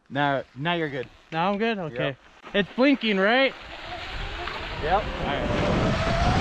Now you're good. Now I'm good? Okay. Yep. It's blinking, right? Yep. All right.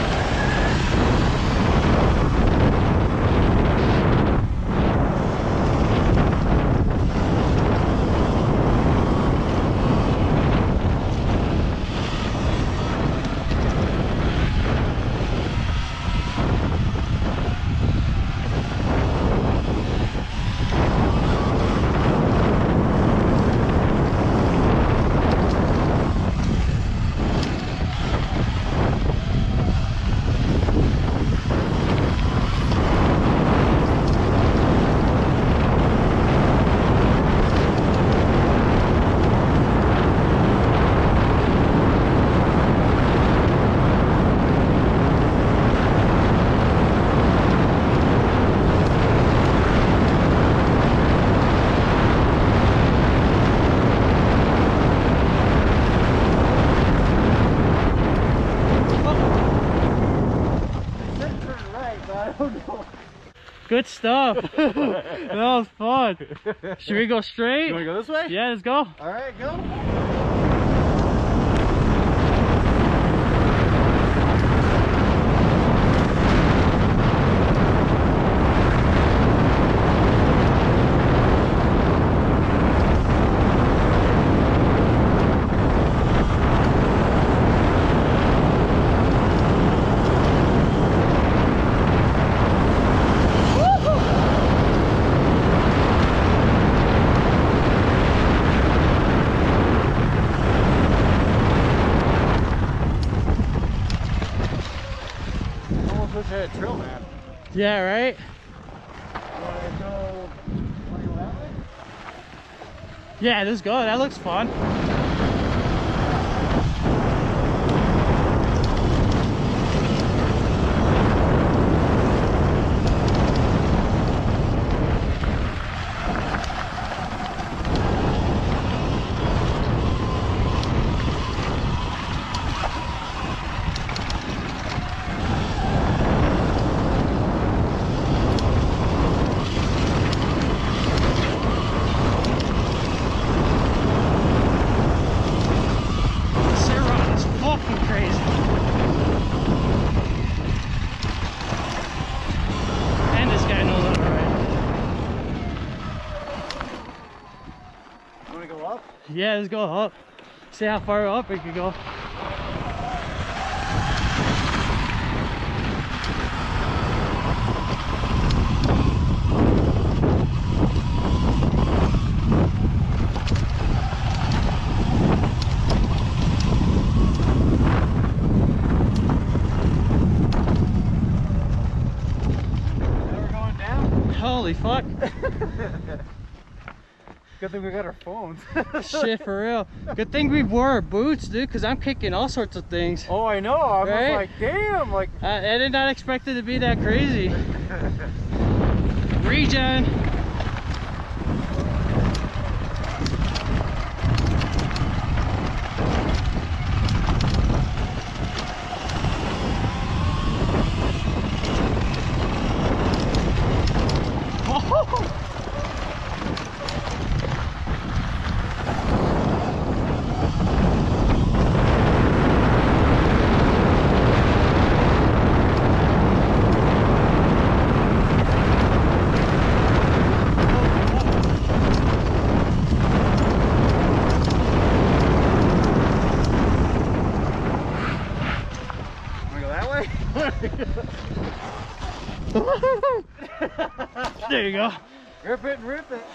Good stuff. That was fun. Should we go straight? You want to go this way? Yeah, let's go. All right, go. Trail map. Yeah, right? Yeah, let's go. That looks fun. Sur Ron is fucking crazy. And this guy knows how to ride. You want to go up? Yeah, let's go up. See how far up we could go. Holy fuck. Good thing we got our phones. Shit, for real. Good thing we wore our boots, dude, because I'm kicking all sorts of things. Oh, I know. I was Right? like, damn. Like, I did not expect it to be that crazy. Regen. There you go. Rip it and rip it.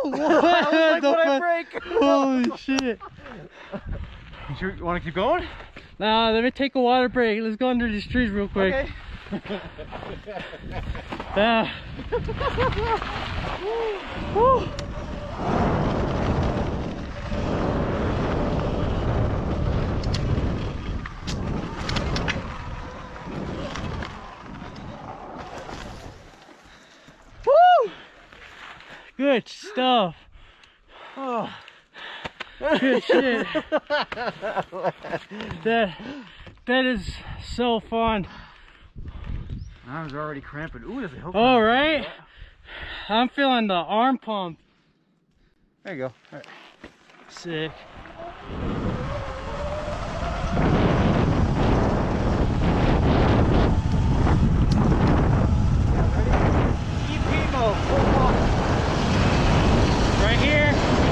I was like, The what I fuck? break? Holy shit. You want to keep going? Nah, let me take a water break. Let's go under these trees real quick. Okay. Yeah. Woo. Woo. Good stuff. Oh. Good shit. That is so fun. I was already cramping. Ooh, there's a hill. All right. I'm feeling the arm pump. There you go. All right. Sick. EP mode. Full pump. Right here.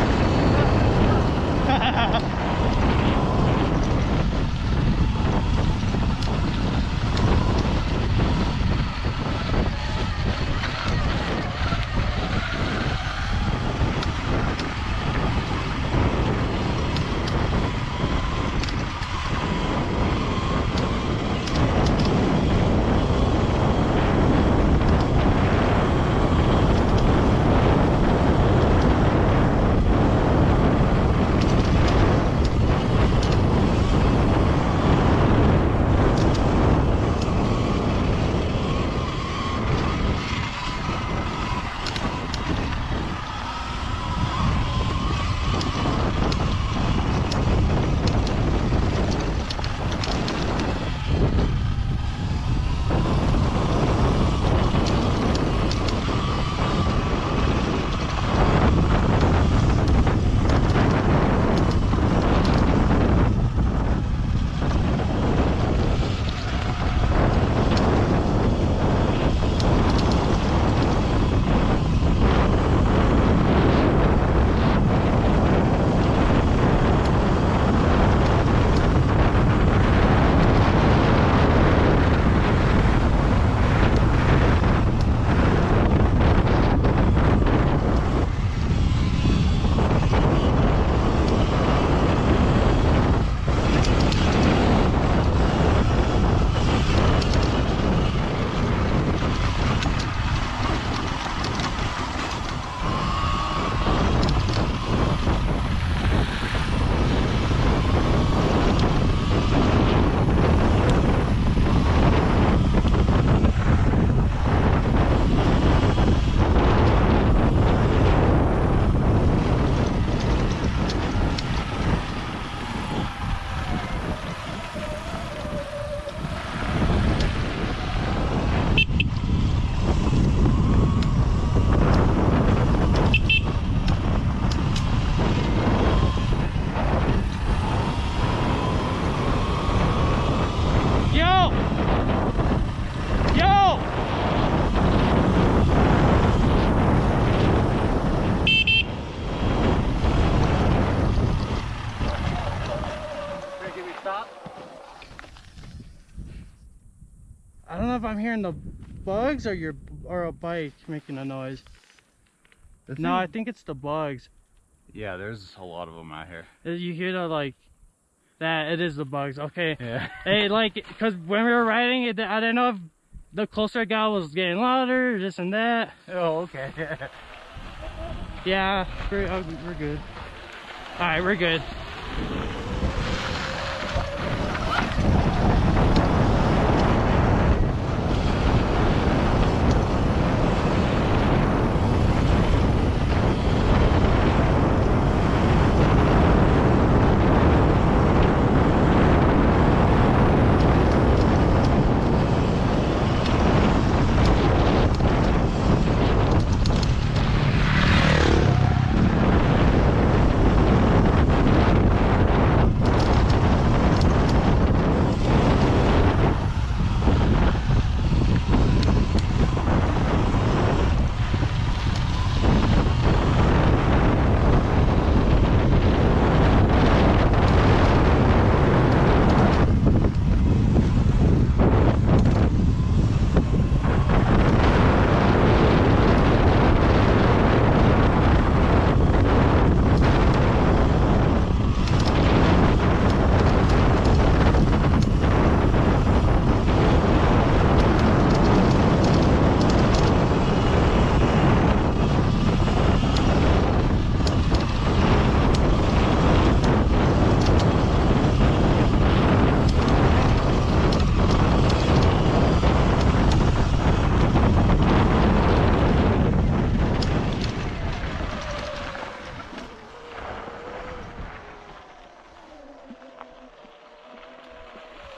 I don't know if I'm hearing the bugs or a bike making a noise. No, I think it's the bugs. Yeah, there's a lot of them out here. You hear the like that? It is the bugs. Okay. Yeah. Hey, like, cause when we were riding it, I didn't know if the closer I got was getting louder, this and that. Oh, okay. Yeah, we're good. All right, we're good.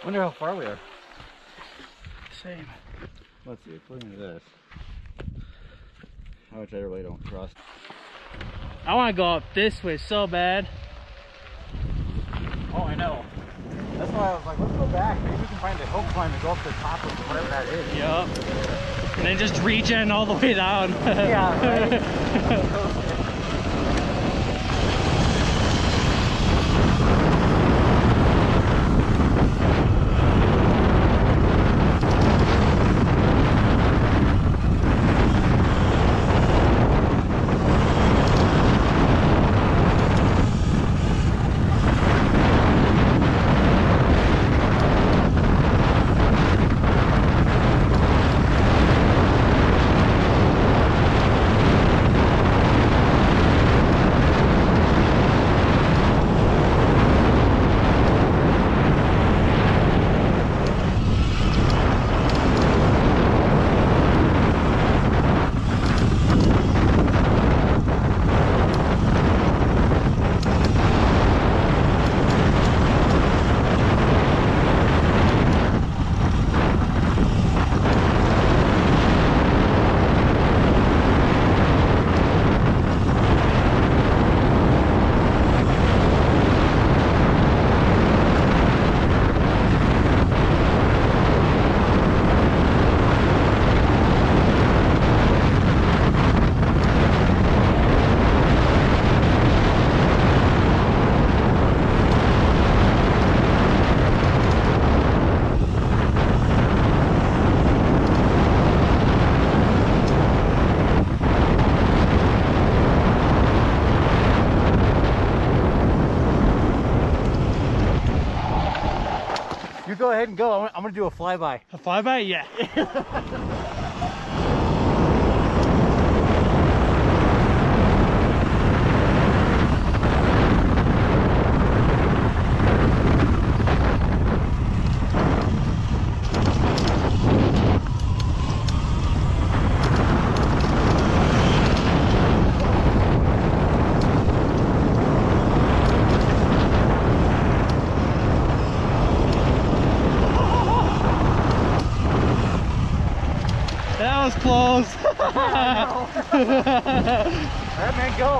Wonder how far we are. Same. Let's see, according to this. Which I really don't trust. I want to go up this way so bad. Oh, I know. That's why I was like, let's go back. Maybe we can find a hill climb and go up to the top of whatever that is. Yup. And then just regen all the way down. Yeah, right? You go ahead and go. I'm gonna do a flyby. A flyby? Yeah. That was close. Alright, man, go.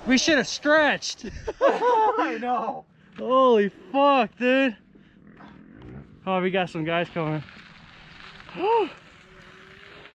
We should have stretched. I know. Holy fuck, dude. Oh, we got some guys coming.